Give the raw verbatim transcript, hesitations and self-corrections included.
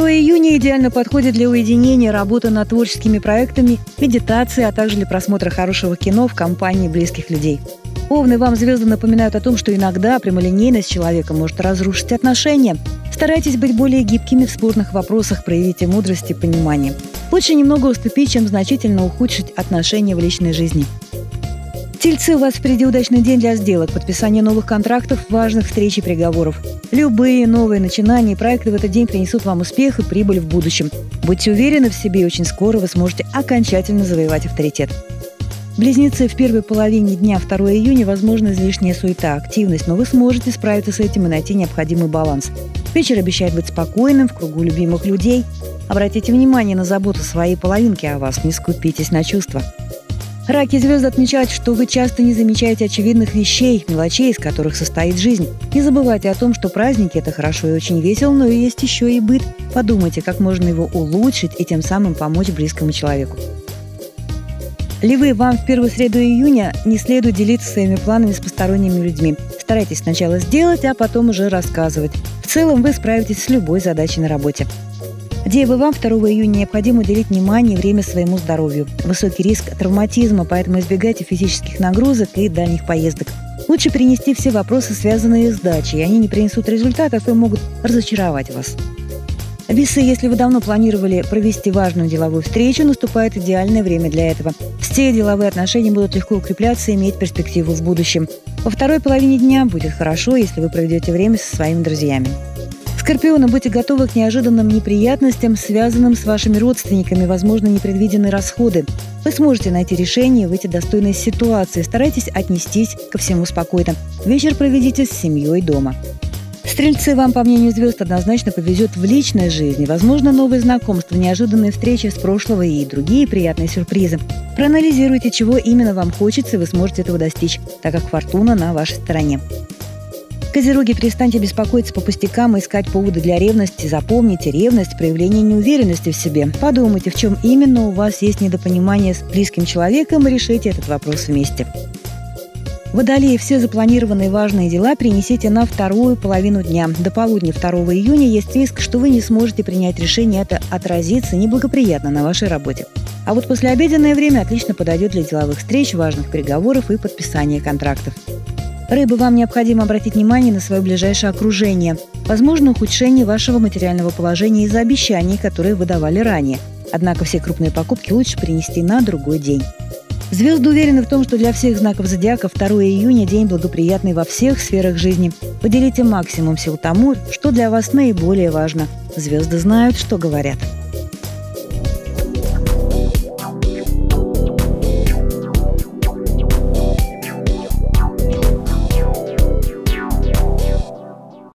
второе июня идеально подходит для уединения, работы над творческими проектами, медитации, а также для просмотра хорошего кино в компании близких людей. Овны, вам звезды напоминают о том, что иногда прямолинейность человека может разрушить отношения. Старайтесь быть более гибкими в спорных вопросах, проявите мудрость и понимание. Лучше немного уступить, чем значительно ухудшить отношения в личной жизни. Тельцы, у вас впереди удачный день для сделок, подписания новых контрактов, важных встреч и переговоров. Любые новые начинания и проекты в этот день принесут вам успех и прибыль в будущем. Будьте уверены в себе, и очень скоро вы сможете окончательно завоевать авторитет. Близнецы, в первой половине дня второго июня возможна излишняя суета, активность, но вы сможете справиться с этим и найти необходимый баланс. Вечер обещает быть спокойным, в кругу любимых людей. Обратите внимание на заботу своей половинки о вас, не скупитесь на чувства. Раки, звезды отмечают, что вы часто не замечаете очевидных вещей, мелочей, из которых состоит жизнь. Не забывайте о том, что праздники – это хорошо и очень весело, но есть еще и быт. Подумайте, как можно его улучшить и тем самым помочь близкому человеку. Львы, вам в первую среду июня не следует делиться своими планами с посторонними людьми. Старайтесь сначала сделать, а потом уже рассказывать. В целом вы справитесь с любой задачей на работе. Девы, вам второго июня необходимо уделить внимание и время своему здоровью. Высокий риск травматизма, поэтому избегайте физических нагрузок и дальних поездок. Лучше перенести все вопросы, связанные с дачей. Они не принесут результатов и могут разочаровать вас. Весы, если вы давно планировали провести важную деловую встречу, наступает идеальное время для этого. Все деловые отношения будут легко укрепляться и иметь перспективу в будущем. Во второй половине дня будет хорошо, если вы проведете время со своими друзьями. Скорпионы, будьте готовы к неожиданным неприятностям, связанным с вашими родственниками, возможно, непредвиденные расходы. Вы сможете найти решение и выйти достойно из ситуации. Старайтесь отнестись ко всему спокойно. Вечер проведите с семьей дома. Стрельцы, вам, по мнению звезд, однозначно повезет в личной жизни. Возможно, новые знакомства, неожиданные встречи с прошлого и другие приятные сюрпризы. Проанализируйте, чего именно вам хочется, и вы сможете этого достичь, так как фортуна на вашей стороне. Козероги, перестаньте беспокоиться по пустякам и искать поводы для ревности. Запомните, ревность – проявление неуверенности в себе. Подумайте, в чем именно у вас есть недопонимание с близким человеком, и решите этот вопрос вместе. Водолеи, все запланированные важные дела перенесите на вторую половину дня. До полудня второго июня есть риск, что вы не сможете принять решение, это отразится неблагоприятно на вашей работе. А вот послеобеденное время отлично подойдет для деловых встреч, важных переговоров и подписания контрактов. Рыбы, вам необходимо обратить внимание на свое ближайшее окружение. Возможно, ухудшение вашего материального положения из-за обещаний, которые вы давали ранее. Однако все крупные покупки лучше перенести на другой день. Звезды уверены в том, что для всех знаков зодиака второго июня день благоприятный во всех сферах жизни. Уделите максимум сил тому, что для вас наиболее важно. Звезды знают, что говорят.